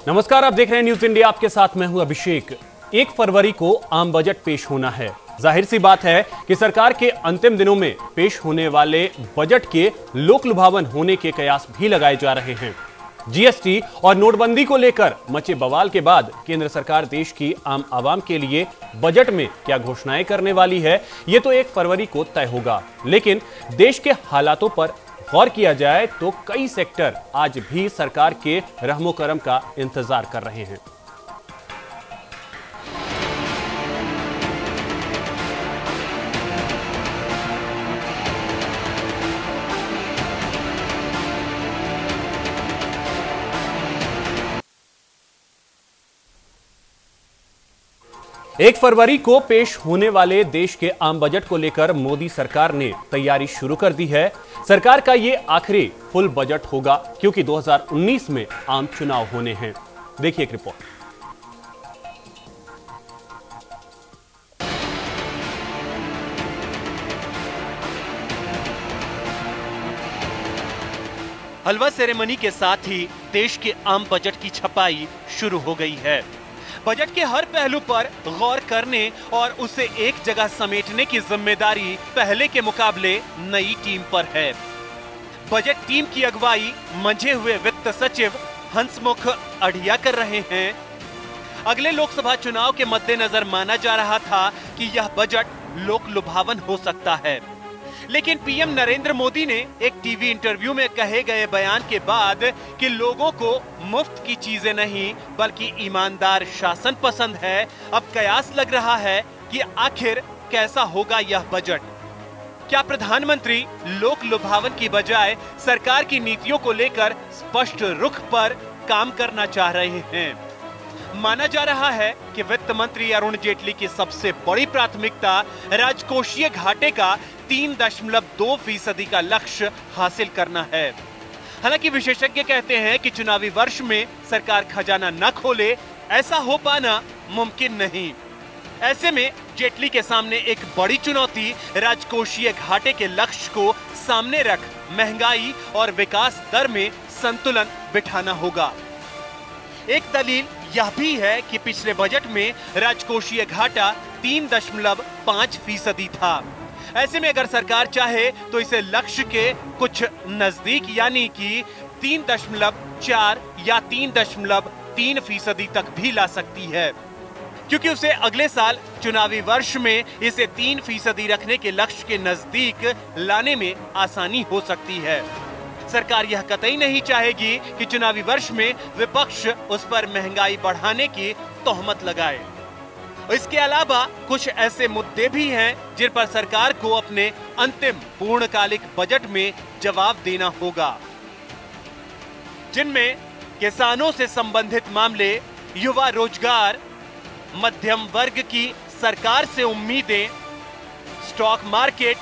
नमस्कार, आप देख रहे हैं न्यूज इंडिया। आपके साथ मैं हूं अभिषेक। 1 फरवरी को आम बजट पेश होना है। जाहिर सी बात है कि सरकार के अंतिम दिनों में पेश होने वाले बजट के लोक लुभावन होने के कयास भी लगाए जा रहे हैं। जीएसटी और नोटबंदी को लेकर मचे बवाल के बाद केंद्र सरकार देश की आम आवाम के लिए बजट में क्या घोषणाएं करने वाली है, यह तो 1 फरवरी को तय होगा। लेकिन देश के हालातों पर गौर किया जाए तो कई सेक्टर आज भी सरकार के रहमो करम का इंतजार कर रहे हैं। एक फरवरी को पेश होने वाले देश के आम बजट को लेकर मोदी सरकार ने तैयारी शुरू कर दी है। सरकार का यह आखिरी फुल बजट होगा क्योंकि 2019 में आम चुनाव होने हैं। देखिए एक रिपोर्ट। हलवा सेरेमनी के साथ ही देश के आम बजट की छपाई शुरू हो गई है। बजट के हर पहलू पर गौर करने और उसे एक जगह समेटने की जिम्मेदारी पहले के मुकाबले नई टीम पर है। बजट टीम की अगुवाई मंझे हुए वित्त सचिव हंसमुख अढ़िया कर रहे हैं। अगले लोकसभा चुनाव के मद्देनजर माना जा रहा था कि यह बजट लोक लुभावन हो सकता है, लेकिन पीएम नरेंद्र मोदी ने एक टीवी इंटरव्यू में कहे गए बयान के बाद कि लोगों को मुफ्त की चीजें नहीं बल्कि ईमानदार शासन पसंद है, अब कयास लग रहा है कि आखिर कैसा होगा यह बजट। क्या प्रधानमंत्री लोक लुभावन की बजाय सरकार की नीतियों को लेकर स्पष्ट रुख पर काम करना चाह रहे हैं? माना जा रहा है कि वित्त मंत्री अरुण जेटली की सबसे बड़ी प्राथमिकता राजकोषीय घाटे का 3.2% का लक्ष्य हासिल करना है। हालांकि विशेषज्ञ कहते हैं कि चुनावी वर्ष में सरकार खजाना न खोले, ऐसा हो पाना मुमकिन नहीं। ऐसे में जेटली के सामने एक बड़ी चुनौती राजकोषीय घाटे के लक्ष्य को सामने रख महंगाई और विकास दर में संतुलन बिठाना होगा। एक दलील यह भी है कि पिछले बजट में राजकोषीय घाटा 3.5% था। ऐसे में अगर सरकार चाहे तो इसे लक्ष्य के कुछ नजदीक यानी कि 3.4 या 3.3% तक भी ला सकती है, क्योंकि उसे अगले साल चुनावी वर्ष में इसे 3% रखने के लक्ष्य के नजदीक लाने में आसानी हो सकती है। सरकार यह कतई नहीं चाहेगी कि चुनावी वर्ष में विपक्ष उस पर महंगाई बढ़ाने की तोहमत लगाए। इसके अलावा कुछ ऐसे मुद्दे भी हैं जिन पर सरकार को अपने अंतिम पूर्णकालिक बजट में जवाब देना होगा, जिनमें किसानों से संबंधित मामले, युवा रोजगार, मध्यम वर्ग की सरकार से उम्मीदें, स्टॉक मार्केट,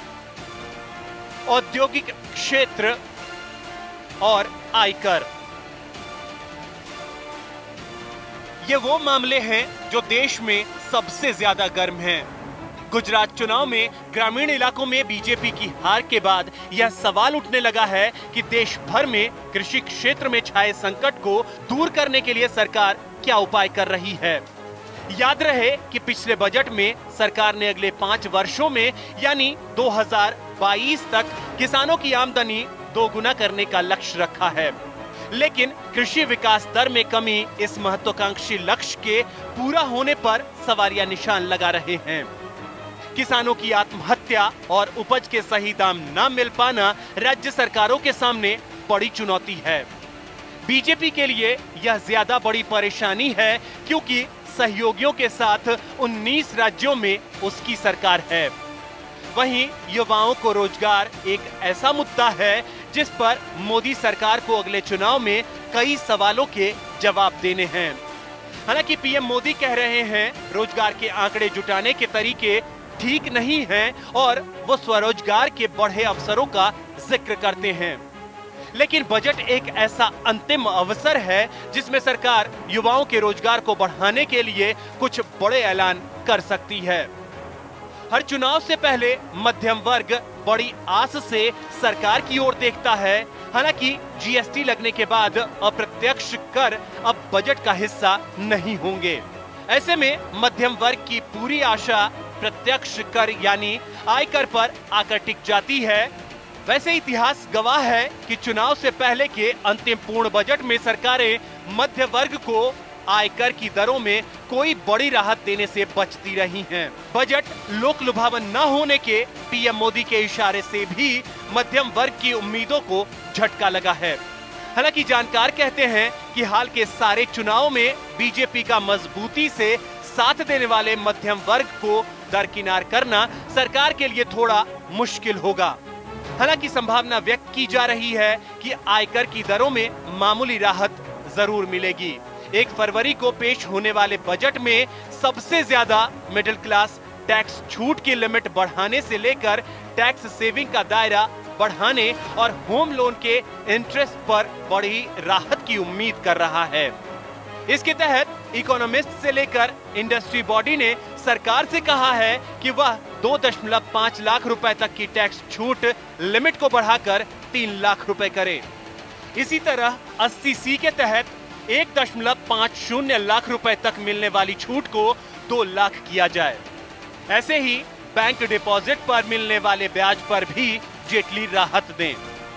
औद्योगिक क्षेत्र और आयकर। ये वो मामले हैं जो देश में सबसे ज्यादा गर्म हैं। गुजरात चुनाव में ग्रामीण इलाकों में बीजेपी की हार के बाद यह सवाल उठने लगा है कि देश भर में कृषि क्षेत्र में छाए संकट को दूर करने के लिए सरकार क्या उपाय कर रही है। याद रहे कि पिछले बजट में सरकार ने अगले 5 वर्षों में यानी 2022 तक किसानों की आमदनी दोगुना करने का लक्ष्य रखा है, लेकिन कृषि विकास दर में कमी इस महत्वाकांक्षी लक्ष्य के पूरा होने पर सवालिया निशान लगा रहे हैं। किसानों की आत्महत्या और उपज के सही दाम न मिल पाना राज्य सरकारों के सामने बड़ी चुनौती है। बीजेपी के लिए यह ज्यादा बड़ी परेशानी है क्योंकि सहयोगियों के साथ 19 राज्यों में उसकी सरकार है। वहीं युवाओं को रोजगार एक ऐसा मुद्दा है जिस पर मोदी सरकार को अगले चुनाव में कई सवालों के जवाब देने हैं। हालांकि पीएम मोदी कह रहे हैं रोजगार के आंकड़े जुटाने के तरीके ठीक नहीं हैं और वो स्वरोजगार के बढ़े अवसरों का जिक्र करते हैं, लेकिन बजट एक ऐसा अंतिम अवसर है जिसमें सरकार युवाओं के रोजगार को बढ़ाने के लिए कुछ बड़े ऐलान कर सकती है। हर चुनाव से पहले मध्यम वर्ग बड़ी आस से सरकार की ओर देखता है। हालांकि जीएसटी लगने के बाद अप्रत्यक्ष कर अब बजट का हिस्सा नहीं होंगे। ऐसे में मध्यम वर्ग की पूरी आशा प्रत्यक्ष कर यानी आयकर पर आकर टिक जाती है। वैसे इतिहास गवाह है कि चुनाव से पहले के अंतिम पूर्ण बजट में सरकारें मध्य वर्ग को आयकर की दरों में कोई बड़ी राहत देने से बचती रही हैं। बजट लोक लुभावन न होने के पीएम मोदी के इशारे से भी मध्यम वर्ग की उम्मीदों को झटका लगा है। हालांकि जानकार कहते हैं कि हाल के सारे चुनावों में बीजेपी का मजबूती से साथ देने वाले मध्यम वर्ग को दरकिनार करना सरकार के लिए थोड़ा मुश्किल होगा। हालांकि संभावना व्यक्त की जा रही है कि आयकर की दरों में मामूली राहत जरूर मिलेगी। 1 फरवरी को पेश होने वाले बजट में सबसे ज्यादा मिडिल क्लास टैक्स छूट की लिमिट बढ़ाने से लेकर टैक्स सेविंग का दायरा बढ़ाने और होम लोन के इंटरेस्ट पर बड़ी राहत की उम्मीद कर रहा है। इसके तहत इकोनॉमिस्ट से लेकर इंडस्ट्री बॉडी ने सरकार से कहा है कि वह 2.5 लाख रुपए तक की टैक्स छूट लिमिट को बढ़ाकर 3 लाख रुपए करे। इसी तरह 80C के तहत 1.50 लाख रुपए तक मिलने वाली छूट को 2 लाख किया जाए। ऐसे ही बैंक डिपॉजिट पर मिलने वाले ब्याज पर भी जेटली राहत दें।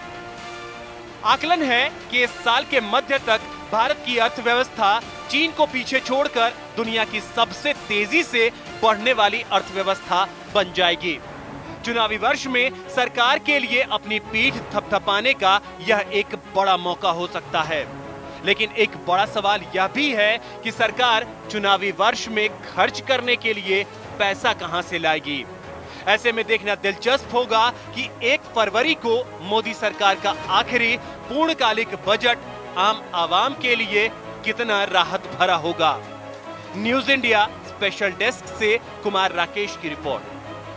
आकलन है कि इस साल के मध्य तक भारत की अर्थव्यवस्था चीन को पीछे छोड़कर दुनिया की सबसे तेजी से बढ़ने वाली अर्थव्यवस्था बन जाएगी। चुनावी वर्ष में सरकार के लिए अपनी पीठ थपथपाने का यह एक बड़ा मौका हो सकता है। लेकिन एक बड़ा सवाल यह भी है कि सरकार चुनावी वर्ष में खर्च करने के लिए पैसा कहां से लाएगी। ऐसे में देखना दिलचस्प होगा कि 1 फरवरी को मोदी सरकार का आखिरी पूर्णकालिक बजट आम आवाम के लिए कितना राहत भरा होगा। न्यूज इंडिया स्पेशल डेस्क से कुमार राकेश की रिपोर्ट।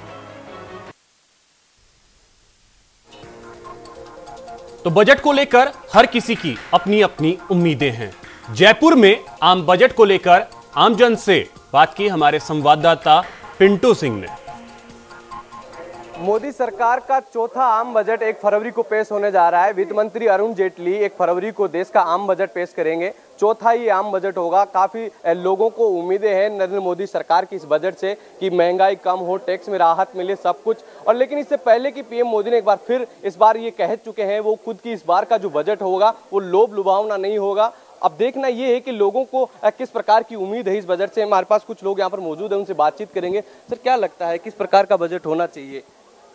तो बजट को लेकर हर किसी की अपनी अपनी उम्मीदें हैं। जयपुर में आम बजट को लेकर आमजन से बात की हमारे संवाददाता पिंटू सिंह ने। मोदी सरकार का चौथा आम बजट 1 फरवरी को पेश होने जा रहा है। वित्त मंत्री अरुण जेटली 1 फरवरी को देश का आम बजट पेश करेंगे। चौथा ही आम बजट होगा। काफी लोगों को उम्मीदें हैं नरेंद्र मोदी सरकार की इस बजट से कि महंगाई कम हो, टैक्स में राहत मिले, सब कुछ। और लेकिन इससे पहले कि पीएम मोदी ने एक बार फिर इस बार ये कह चुके हैं वो खुद की इस बार का जो बजट होगा वो लोभ लुभावना नहीं होगा। अब देखना ये है कि लोगों को किस प्रकार की उम्मीद है इस बजट से। हमारे पास कुछ लोग यहाँ पर मौजूद है, उनसे बातचीत करेंगे। सर, क्या लगता है किस प्रकार का बजट होना चाहिए?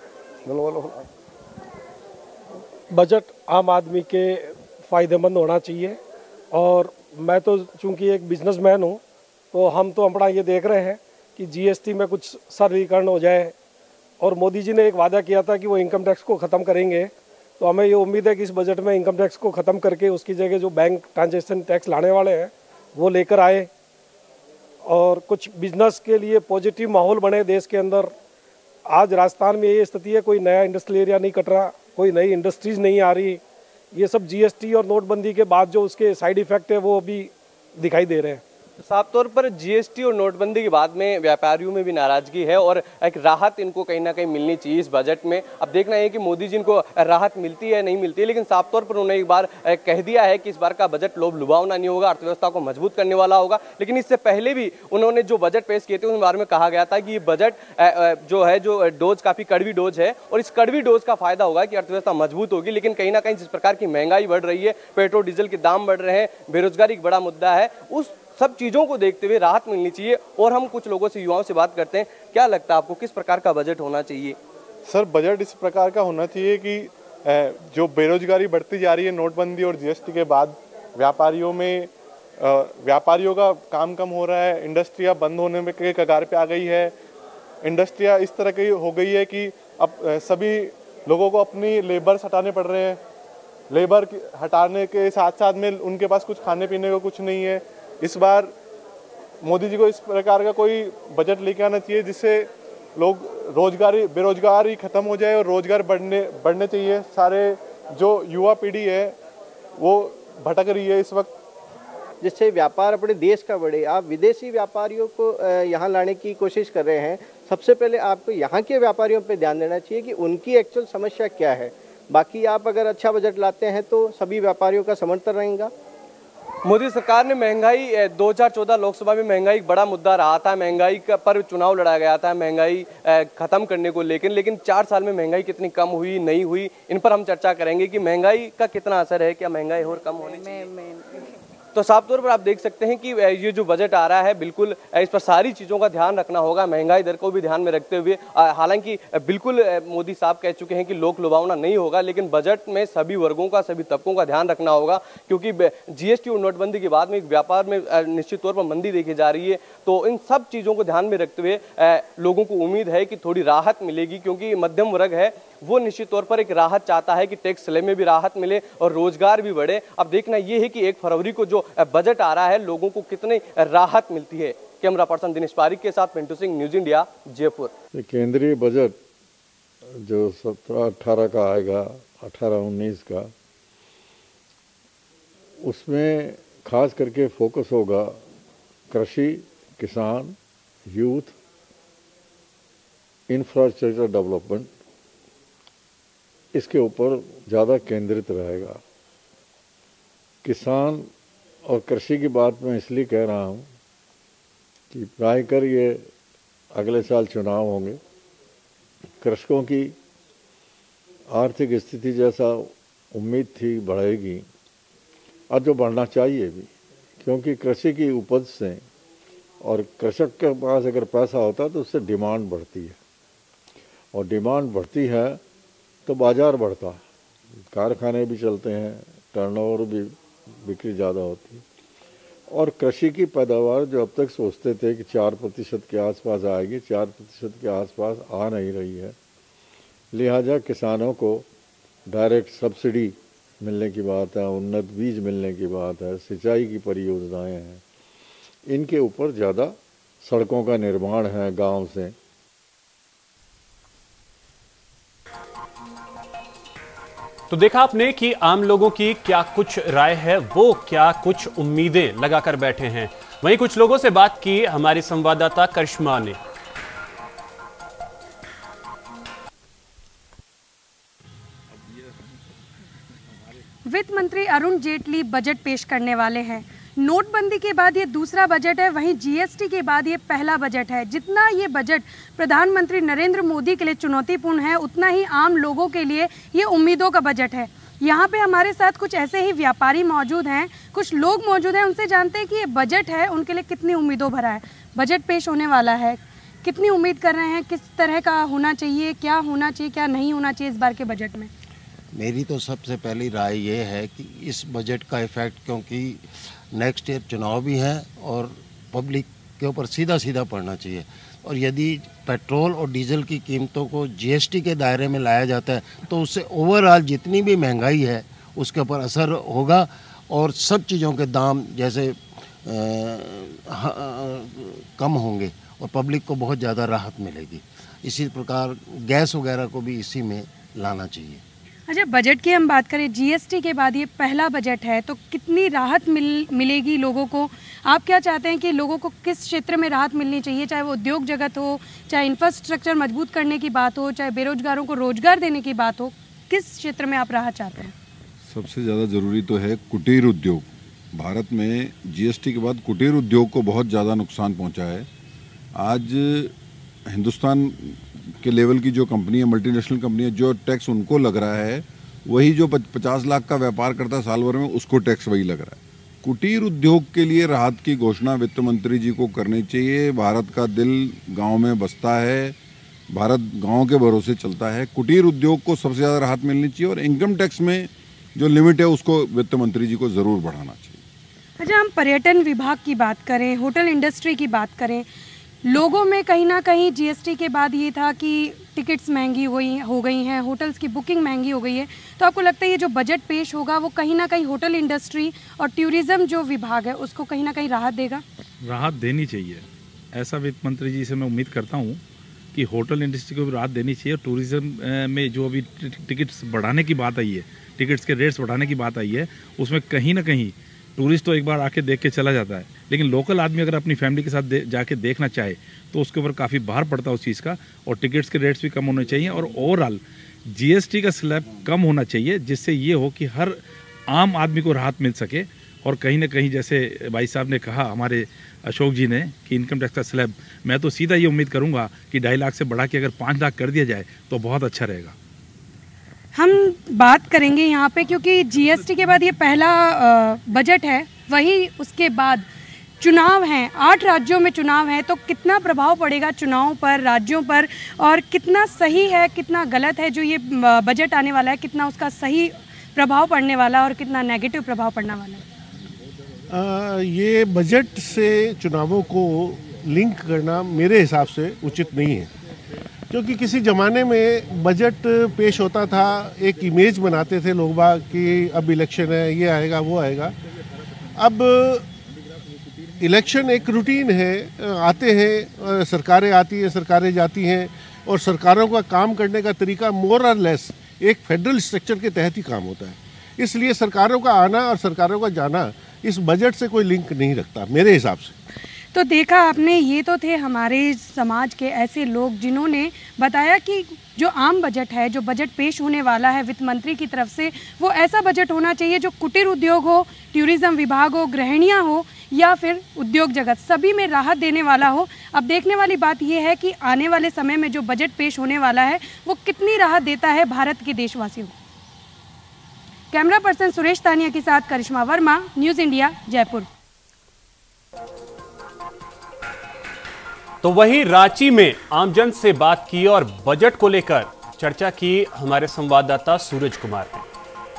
बजट आम आदमी के फायदेमंद होना चाहिए। और मैं तो चूंकि एक बिजनेसमैन हूँ तो हम तो अपना ये देख रहे हैं कि जीएसटी में कुछ सरलीकरण हो जाए। और मोदी जी ने एक वादा किया था कि वो इनकम टैक्स को ख़त्म करेंगे, तो हमें ये उम्मीद है कि इस बजट में इनकम टैक्स को ख़त्म करके उसकी जगह जो बैंक ट्रांजैक्शन टैक्स लाने वाले हैं वो लेकर आए और कुछ बिजनेस के लिए पॉजिटिव माहौल बने देश के अंदर। आज राजस्थान में ये स्थिति है, कोई नया इंडस्ट्रियल एरिया नहीं कट रहा, कोई नई इंडस्ट्रीज नहीं आ रही। ये सब जीएसटी और नोटबंदी के बाद जो उसके साइड इफेक्ट है वो अभी दिखाई दे रहे हैं। साफ तौर पर जीएसटी और नोटबंदी के बाद में व्यापारियों में भी नाराजगी है और एक राहत इनको कहीं ना कहीं मिलनी चाहिए इस बजट में। अब देखना है कि मोदी जी को राहत मिलती है नहीं मिलती है, लेकिन साफ तौर पर उन्होंने एक बार कह दिया है कि इस बार का बजट लोभ लुभावना नहीं होगा, अर्थव्यवस्था को मजबूत करने वाला होगा। लेकिन इससे पहले भी उन्होंने जो बजट पेश किए थे उस बारे में कहा गया था कि ये बजट जो डोज काफी कड़वी डोज है और इस कड़वी डोज का फायदा होगा कि अर्थव्यवस्था मजबूत होगी। लेकिन कहीं ना कहीं जिस प्रकार की महंगाई बढ़ रही है, पेट्रोल डीजल के दाम बढ़ रहे हैं, बेरोजगारी एक बड़ा मुद्दा है, उस सब चीजों को देखते हुए राहत मिलनी चाहिए। और हम कुछ लोगों से, युवाओं से बात करते हैं। क्या लगता है आपको किस प्रकार का बजट होना चाहिए? सर, बजट इस प्रकार का होना चाहिए कि जो बेरोजगारी बढ़ती जा रही है नोटबंदी और जीएसटी के बाद, व्यापारियों का काम कम हो रहा है, इंडस्ट्रियाँ बंद होने में के कगार पे आ गई है। इंडस्ट्रियाँ इस तरह की हो गई है कि अब सभी लोगों को अपनी लेबर हटाने पड़ रहे हैं। लेबर हटाने के साथ साथ में उनके पास कुछ खाने पीने को कुछ नहीं है। इस बार मोदी जी को इस प्रकार का कोई बजट लेके आना चाहिए जिससे लोग बेरोजगारी खत्म हो जाए और रोजगार बढ़ने चाहिए। सारे जो युवा पीढ़ी है वो भटक रही है इस वक्त, जिससे व्यापार अपने देश का बढ़े। आप विदेशी व्यापारियों को यहाँ लाने की कोशिश कर रहे हैं, सबसे पहले आपको यहाँ के व्यापारियों पे ध्यान देना चाहिए कि उनकी एक्चुअल समस्या क्या है। बाकी आप अगर अच्छा बजट लाते हैं तो सभी व्यापारियों का समर्थन रहेगा। मोदी सरकार ने महंगाई 2014 लोकसभा में महंगाई एक बड़ा मुद्दा रहा था, महंगाई पर चुनाव लड़ा गया था महंगाई खत्म करने को लेकिन 4 साल में महंगाई कितनी कम हुई नहीं हुई, इन पर हम चर्चा करेंगे कि महंगाई का कितना असर है, क्या महंगाई और कम होनी चाहिए। तो साफ तौर पर आप देख सकते हैं कि ये जो बजट आ रहा है बिल्कुल इस पर सारी चीज़ों का ध्यान रखना होगा, महंगाई दर को भी ध्यान में रखते हुए। हालांकि बिल्कुल मोदी साहब कह चुके हैं कि लोक लुभावना नहीं होगा, लेकिन बजट में सभी वर्गों का सभी तबकों का ध्यान रखना होगा, क्योंकि जीएसटी और नोटबंदी के बाद में व्यापार में निश्चित तौर पर मंदी देखी जा रही है। तो इन सब चीज़ों को ध्यान में रखते हुए लोगों को उम्मीद है कि थोड़ी राहत मिलेगी, क्योंकि मध्यम वर्ग है वो निश्चित तौर पर एक राहत चाहता है कि टैक्स स्लैब में भी राहत मिले और रोजगार भी बढ़े। अब देखना ये है कि 1 फरवरी को जो बजट आ रहा है लोगों को कितनी राहत मिलती है। कैमरा पर्सन दिनेश पारिक के साथ पिंटू सिंह, न्यूज इंडिया, जयपुर। केंद्रीय बजट जो 17-18 का आएगा, 18-19 का, उसमें खास करके फोकस होगा कृषि, किसान, यूथ, इंफ्रास्ट्रक्चर डेवलपमेंट, इसके ऊपर ज़्यादा केंद्रित रहेगा। किसान और कृषि की बात मैं इसलिए कह रहा हूँ कि प्रायकर ये अगले साल चुनाव होंगे, कृषकों की आर्थिक स्थिति जैसा उम्मीद थी बढ़ेगी और जो बढ़ना चाहिए भी, क्योंकि कृषि की उपज से और कृषक के पास अगर पैसा होता है तो उससे डिमांड बढ़ती है, और डिमांड बढ़ती है तो बाज़ार बढ़ता है, कारखाने भी चलते हैं, टर्नओवर भी, बिक्री ज़्यादा होती है। और कृषि की पैदावार जो अब तक सोचते थे कि 4% के आसपास आएगी, 4% के आसपास आ नहीं रही है। लिहाजा किसानों को डायरेक्ट सब्सिडी मिलने की बात है, उन्नत बीज मिलने की बात है, सिंचाई की परियोजनाएं हैं, इनके ऊपर ज़्यादा सड़कों का निर्माण है गांव से। तो देखा आपने कि आम लोगों की क्या कुछ राय है, वो क्या कुछ उम्मीदें लगाकर बैठे हैं। वहीं कुछ लोगों से बात की हमारी संवाददाता करिश्मा ने। वित्त मंत्री अरुण जेटली बजट पेश करने वाले हैं। नोटबंदी के बाद ये दूसरा बजट है, वहीं जीएसटी के बाद ये पहला बजट है। जितना ये बजट प्रधानमंत्री नरेंद्र मोदी के लिए चुनौतीपूर्ण है, उतना ही आम लोगों के लिए ये उम्मीदों का बजट है। यहाँ पे हमारे साथ कुछ ऐसे ही व्यापारी मौजूद हैं, कुछ लोग मौजूद हैं, उनसे जानते हैं कि ये बजट है उनके लिए कितनी उम्मीदों भरा है। बजट पेश होने वाला है, कितनी उम्मीद कर रहे हैं, किस तरह का होना चाहिए, क्या होना चाहिए, क्या नहीं होना चाहिए इस बार के बजट में? मेरी तो सबसे पहली राय ये है कि इस बजट का इफ़ेक्ट, क्योंकि नेक्स्ट ईयर चुनाव भी हैं और पब्लिक के ऊपर सीधा सीधा पड़ना चाहिए, और यदि पेट्रोल और डीजल की कीमतों को जीएसटी के दायरे में लाया जाता है तो उससे ओवरऑल जितनी भी महंगाई है उसके ऊपर असर होगा, और सब चीज़ों के दाम जैसे कम होंगे और पब्लिक को बहुत ज़्यादा राहत मिलेगी। इसी प्रकार गैस वगैरह को भी इसी में लाना चाहिए। अच्छा, बजट की हम बात करें, जीएसटी के बाद ये पहला बजट है, तो कितनी राहत मिलेगी लोगों को? आप क्या चाहते हैं कि लोगों को किस क्षेत्र में राहत मिलनी चाहिए, चाहे वो उद्योग जगत हो, चाहे इंफ्रास्ट्रक्चर मजबूत करने की बात हो, चाहे बेरोजगारों को रोजगार देने की बात हो, किस क्षेत्र में आप राहत चाहते हैं? सबसे ज़्यादा ज़रूरी तो है कुटीर उद्योग। भारत में जीएसटी के बाद कुटीर उद्योग को बहुत ज़्यादा नुकसान पहुँचा है। आज हिंदुस्तान के लेवल की जो कंपनी है, मल्टीनेशनल कंपनी है, जो टैक्स उनको लग रहा है वही जो 50 लाख का व्यापार करता है साल भर में, उसको टैक्स वही लग रहा है। कुटीर उद्योग के लिए राहत की घोषणा वित्त मंत्री जी को करनी चाहिए। भारत का दिल गांव में बसता है, भारत गांव के भरोसे चलता है। कुटीर उद्योग को सबसे ज़्यादा राहत मिलनी चाहिए, और इनकम टैक्स में जो लिमिट है उसको वित्त मंत्री जी को ज़रूर बढ़ाना चाहिए। अच्छा, हम पर्यटन विभाग की बात करें, होटल इंडस्ट्री की बात करें, लोगों में कहीं ना कहीं जीएसटी के बाद ये था कि टिकट्स महंगी हो गई हैं, होटल्स की बुकिंग महंगी हो गई है, तो आपको लगता है ये जो बजट पेश होगा वो कहीं ना कहीं होटल इंडस्ट्री और टूरिज़्म जो विभाग है उसको कहीं ना कहीं राहत देगा? राहत देनी चाहिए, ऐसा वित्त मंत्री जी से मैं उम्मीद करता हूँ कि होटल इंडस्ट्री को भी राहत देनी चाहिए। टूरिज़्म में जो अभी टिकट्स बढ़ाने की बात आई है, टिकट्स के रेट्स बढ़ाने की बात आई है, उसमें कहीं ना कहीं टूरिस्ट तो एक बार आके देख के चला जाता है, लेकिन लोकल आदमी अगर अपनी फैमिली के साथ जाके देखना चाहे तो उसके ऊपर काफ़ी भार पड़ता है उस चीज़ का। और टिकट्स के रेट्स भी कम होने चाहिए और ओवरऑल जीएसटी का स्लैब कम होना चाहिए, जिससे ये हो कि हर आम आदमी को राहत मिल सके। और कहीं ना कहीं जैसे भाई साहब ने कहा, हमारे अशोक जी ने, कि इनकम टैक्स का स्लैब, मैं तो सीधा ये उम्मीद करूंगा कि 2.5 लाख से बढ़ा के अगर 5 लाख कर दिया जाए तो बहुत अच्छा रहेगा। हम बात करेंगे यहाँ पे, क्योंकि जीएसटी के बाद ये पहला बजट है, वही उसके बाद चुनाव हैं, 8 राज्यों में चुनाव है, तो कितना प्रभाव पड़ेगा चुनाव पर, राज्यों पर, और कितना सही है कितना गलत है जो ये बजट आने वाला है, कितना उसका सही प्रभाव पड़ने वाला है और कितना नेगेटिव प्रभाव पड़ने वाला है। ये बजट से चुनावों को लिंक करना मेरे हिसाब से उचित नहीं है, क्योंकि किसी ज़माने में बजट पेश होता था, एक इमेज बनाते थे लोग बाग कि अब इलेक्शन है, ये आएगा वो आएगा। अब इलेक्शन एक रूटीन है, आते हैं, सरकारें आती हैं, सरकारें जाती हैं, और सरकारों का काम करने का तरीका मोर और लेस एक फेडरल स्ट्रक्चर के तहत ही काम होता है। इसलिए सरकारों का आना और सरकारों का जाना इस बजट से कोई लिंक नहीं रखता मेरे हिसाब से। तो देखा आपने, ये तो थे हमारे समाज के ऐसे लोग जिन्होंने बताया कि जो आम बजट है, जो बजट पेश होने वाला है वित्त मंत्री की तरफ से, वो ऐसा बजट होना चाहिए जो कुटीर उद्योग हो, टूरिज्म विभाग हो, गृहिणियाँ हो या फिर उद्योग जगत, सभी में राहत देने वाला हो। अब देखने वाली बात यह है कि आने वाले समय में जो बजट पेश होने वाला है वो कितनी राहत देता है भारत के देशवासियों को। कैमरा पर्सन सुरेश तानिया के साथ करिश्मा वर्मा, न्यूज़ इंडिया, जयपुर। तो वहीं रांची में आमजन से बात की और बजट को लेकर चर्चा की हमारे संवाददाता सूरज कुमार ने।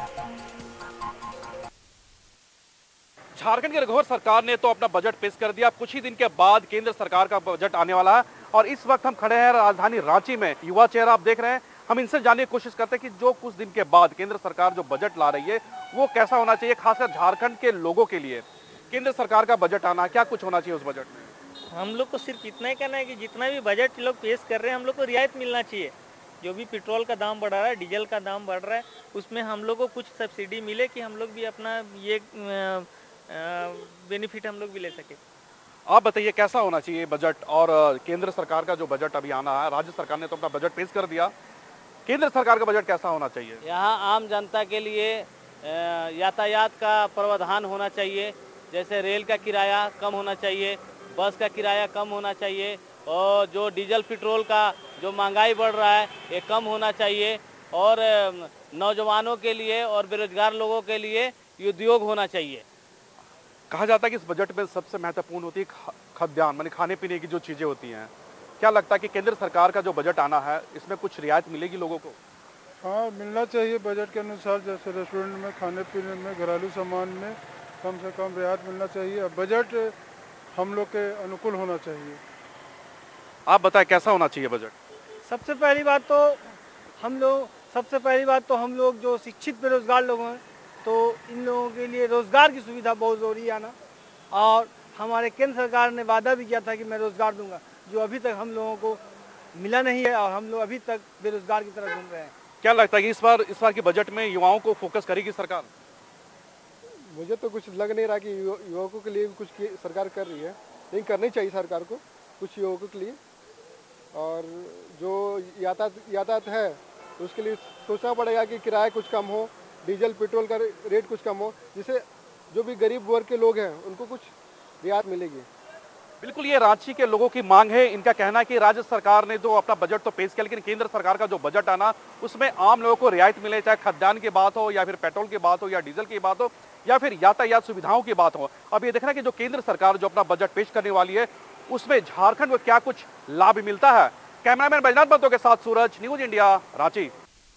झारखंड की रघुवर सरकार ने तो अपना बजट पेश कर दिया। कुछ ही दिन के बाद केंद्र सरकार का बजट आने वाला है और इस वक्त हम खड़े हैं राजधानी रांची में। युवा चेहरा आप देख रहे हैं, हम इनसे जानने की कोशिश करते हैं कि जो कुछ दिन के बाद केंद्र सरकार जो बजट ला रही है वो कैसा होना चाहिए, खासकर झारखंड के लोगों के लिए। केंद्र सरकार का बजट आना, क्या कुछ होना चाहिए उस बजट में? हम लोग को सिर्फ इतना ही कहना है कि जितना भी बजट लोग पेश कर रहे हैं हम लोग को रियायत मिलना चाहिए। जो भी पेट्रोल का दाम बढ़ रहा है, डीजल का दाम बढ़ रहा है, उसमें हम लोग को कुछ सब्सिडी मिले कि हम लोग भी अपना ये बेनिफिट हम लोग भी ले सके। आप बताइए कैसा होना चाहिए बजट, और केंद्र सरकार का जो बजट अभी आना है, राज्य सरकार ने तो अपना बजट पेश कर दिया, केंद्र सरकार का बजट कैसा होना चाहिए? यहाँ आम जनता के लिए यातायात का प्रावधान होना चाहिए, जैसे रेल का किराया कम होना चाहिए, बस का किराया कम होना चाहिए, और जो डीजल पेट्रोल का जो महंगाई बढ़ रहा है ये कम होना चाहिए, और नौजवानों के लिए और बेरोजगार लोगों के लिए उद्योग होना चाहिए। कहा जाता है कि इस बजट में सबसे महत्वपूर्ण होती है खाद्यान्न, माने खाने पीने की जो चीज़ें होती हैं। क्या लगता है कि केंद्र सरकार का जो बजट आना है इसमें कुछ रियायत मिलेगी लोगों को? हाँ, मिलना चाहिए बजट के अनुसार। जैसे रेस्टोरेंट में, खाने पीने में, घरेलू सामान में कम से कम रियायत मिलना चाहिए। बजट हम लोग के अनुकूल होना चाहिए। आप बताएं कैसा होना चाहिए बजट? सबसे पहली बात तो हम लोग जो शिक्षित बेरोजगार लोग हैं, तो इन लोगों के लिए रोजगार की सुविधा बहुत जरूरी है आना। और हमारे केंद्र सरकार ने वादा भी किया था कि मैं रोजगार दूंगा, जो अभी तक हम लोगों को मिला नहीं है और हम लोग अभी तक बेरोजगार की तरह घूम रहे हैं। क्या लगता है कि इस बार की बजट में युवाओं को फोकस करेगी सरकार? मुझे तो कुछ लग नहीं रहा कि युवकों के लिए भी कुछ सरकार कर रही है, लेकिन करनी चाहिए सरकार को कुछ युवकों के लिए। और जो यातायात है उसके लिए सोचना पड़ेगा कि किराया कुछ कम हो, डीजल पेट्रोल का रेट कुछ कम हो, जिससे जो भी गरीब वर्ग के लोग हैं उनको कुछ रियायत मिलेगी। बिल्कुल, ये रांची के लोगों की मांग है। इनका कहना है कि राज्य सरकार ने जो अपना बजट तो पेश किया, लेकिन केंद्र सरकार का जो बजट आना उसमें आम लोगों को रियायत मिले, चाहे खाद्यान्न की बात हो या फिर पेट्रोल की बात हो या डीजल की बात हो या फिर यातायात सुविधाओं की बात हो। अब ये देखना कि जो केंद्र सरकार जो अपना बजट पेश करने वाली है उसमें झारखंड को क्या कुछ लाभ मिलता है। कैमरामैन बैजनाथ बंतो के साथ सूरज, न्यूज इंडिया, रांची।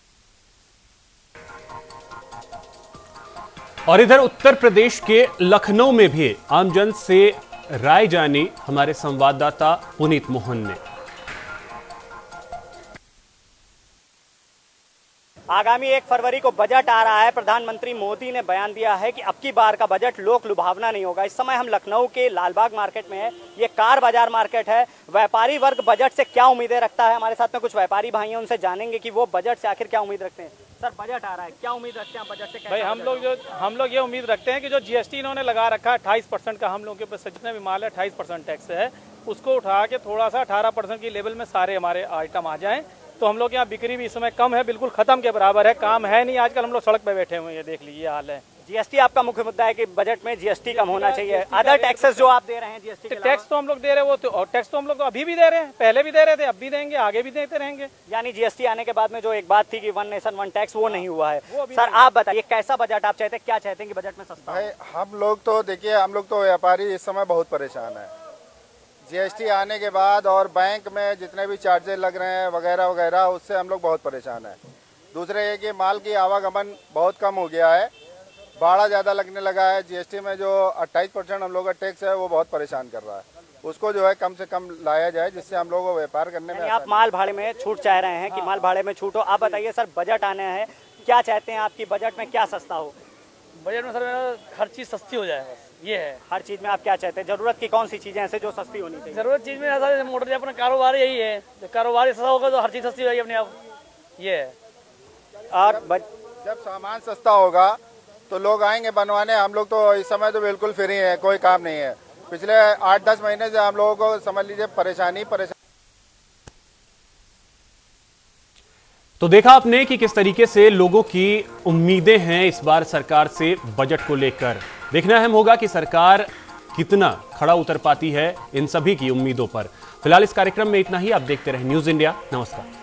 और इधर उत्तर प्रदेश के लखनऊ में भी आमजन से राय जानी हमारे संवाददाता पुनीत मोहन ने। आगामी 1 फरवरी को बजट आ रहा है। प्रधानमंत्री मोदी ने बयान दिया है कि अब की बार का बजट लोक लुभावना नहीं होगा। इस समय हम लखनऊ के लालबाग मार्केट में है। ये कार बाजार मार्केट है। व्यापारी वर्ग बजट से क्या उम्मीदें रखता है, हमारे साथ में कुछ व्यापारी भाई हैं, उनसे जानेंगे कि वो बजट से आखिर क्या उम्मीद रखते हैं। सर, बजट आ रहा है, क्या उम्मीद रखते हैं बजट से? भाई हम लोग ये उम्मीद रखते हैं कि जो जीएसटी इन्होंने लगा रखा है 28% का, हम लोगों के ऊपर जितने भी माल है 28% टैक्स है, उसको उठा के थोड़ा सा 18% की लेवल में सारे हमारे आइटम आ जाएं तो हम लोग यहाँ बिक्री भी इस समय कम है, बिल्कुल खत्म के बराबर है, काम है नहीं। आजकल हम लोग सड़क पे बैठे हुए हैं, ये देख लीजिए हाल है। जीएसटी आपका मुख्य मुद्दा है कि बजट में जीएसटी कम होना चाहिए। अदर टैक्सेस जो आप दे रहे हैं जीएसटी टैक्स तो हम लोग दे रहे हैं, वो तो टैक्स तो हम लोग तो अभी भी दे रहे हैं, पहले भी दे रहे थे, अब भी देंगे, आगे भी देते रहेंगे। यानी जीएसटी आने के बाद में जो एक बात थी कि 1 नेशन 1 टैक्स, वो नहीं हुआ है। सर, आप बताइए कैसा बजट आप चाहते हैं, क्या चाहते हैं कि बजट में सस्ता? भाई हम लोग तो देखिए, हम लोग तो व्यापारी इस समय बहुत परेशान है। जीएसटी आने के बाद और बैंक में जितने भी चार्जेस लग रहे हैं वगैरह वगैरह, उससे हम लोग बहुत परेशान हैं। दूसरे ये कि माल की आवागमन बहुत कम हो गया है, भाड़ा ज़्यादा लगने लगा है। जीएसटी में जो 28% हम लोग का टैक्स है वो बहुत परेशान कर रहा है, उसको जो है कम से कम लाया जाए, जिससे हम लोगों को व्यापार करने में। आप माल भाड़े में छूट चाह रहे हैं कि माल भाड़े में छूट हो। आप बताइए सर, बजट आने हैं, क्या चाहते हैं आपकी बजट में क्या सस्ता हो? बजट में सर हर चीज़ सस्ती हो जाए, ये है। हर चीज़ में आप क्या चाहते हैं? जरूरत की कौन सी चीज़ें ऐसे जो सस्ती होनी चाहिए? जरूरत चीज़ में ऐसा मोटर अपना कारोबार यही है, कारोबार सस्ता होगा तो हर चीज़ सस्ती हो जाएगी अपने आप, ये है। और जब सामान सस्ता होगा तो लोग आएंगे बनवाने। हम लोग तो इस समय तो बिल्कुल फ्री है, कोई काम नहीं है। पिछले 8-10 महीने से हम लोगों को समझ लीजिए परेशानी। तो देखा आपने कि किस तरीके से लोगों की उम्मीदें हैं इस बार सरकार से बजट को लेकर। देखना अहम होगा कि सरकार कितना खड़ा उतर पाती है इन सभी की उम्मीदों पर। फिलहाल इस कार्यक्रम में इतना ही। आप देखते रहें न्यूज़ इंडिया। नमस्कार।